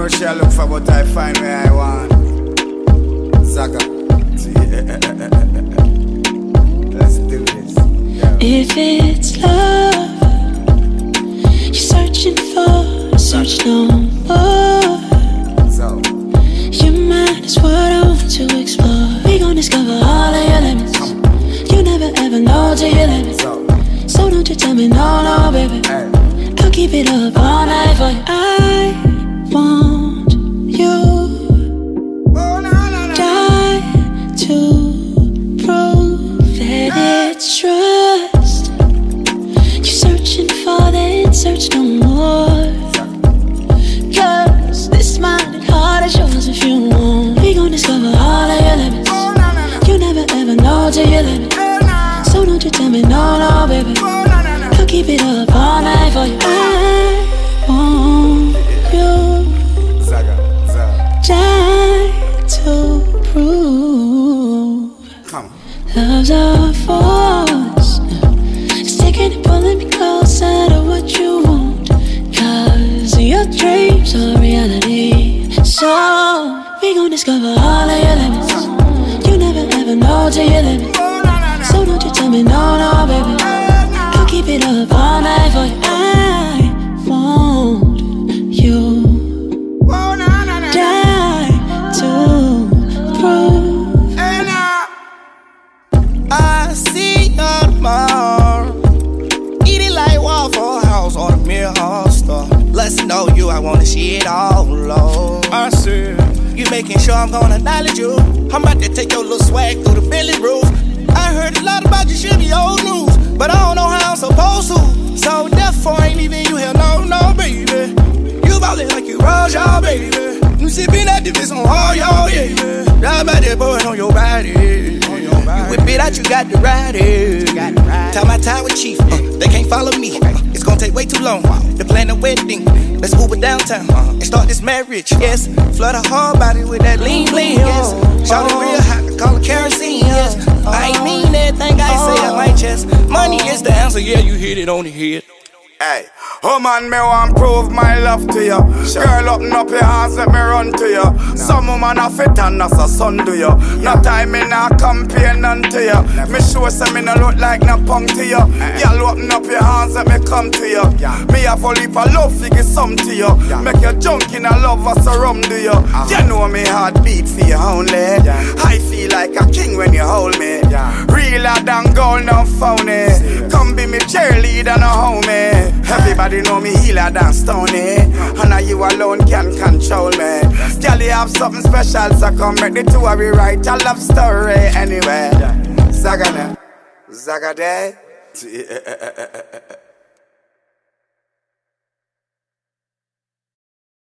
know she look for, but I find where I want. Zaga. Let's do this. Yeah. If it's love you're searching for, search no more. So Your mind is what I want to explore. We gon' discover all of your limits. You never ever know till your limits. So don't you tell me no, no, baby. hey. I'll keep it up all night for you. I want you. Oh, no, no, no. Die to prove that it's trust. You're searching for, then search no more. Cause this mind and heart is yours if you want. We gon' discover all of your limits. Oh, no, no, no. You never ever know till your limit. Oh, no. So don't you tell me no, no, baby. Oh, no, no, no. I'll keep it up all night for you. I want you. Zaga, Zaga. Die to prove Come on. love's a force. It's taking and pulling me closer to what you want. Cause your dreams are reality. So we gon' discover all of your limits. You never ever know till your limit. Oh, no, no, no. So don't you tell me no, no, baby. I'll keep it up all night for you. I want you. Oh, no, no, no. Die to prove. Hey, now. I see you tomorrow. Eat it like Waffle House or the Mirror Store. Let's know you, I wanna see it all low. I see you making sure I'm gonna acknowledge you. I'm about to take your little swag through the Billy roof. I heard a lot about you, should be old news, but I don't know how I'm supposed to. So therefore ain't even you here, no, no, baby. You ballin' like you Roger, baby. You sippin' that divis on all y'all, yeah, man. Ride by that boy on your body. You whip it out, you got to ride it. Time my time with Chief, they can't follow me. It's gonna take way too long to plan a wedding. Let's Uber downtown and start this marriage. Yes, flood her whole body with that lean lean. Yes, shout it real hot, call it kerosene. Yes, I ain't mean everything I say out my chest. Money is the answer, yeah, you hit it on the head. Hey, oh man, me want prove my love to you. Girl, open up your hands, let me run to you. Some woman have it and that's a son to you. No time me not compare none to you. Me sure say me no look like no punk to you. Girl, open up your hands, let me come to you. Me have a leap of love, figure some to you. Make you junk in a love as a rum to you. You know me heart beat for you only. I feel like a king when you hold me. Realer than gold, no phony. Come be me cheerleader, no homie. Everybody know me healer than Stoney. And now you alone can control me. Girl, you have something special, so come make the two of we write a love story anyway. Zaga, Zaga day.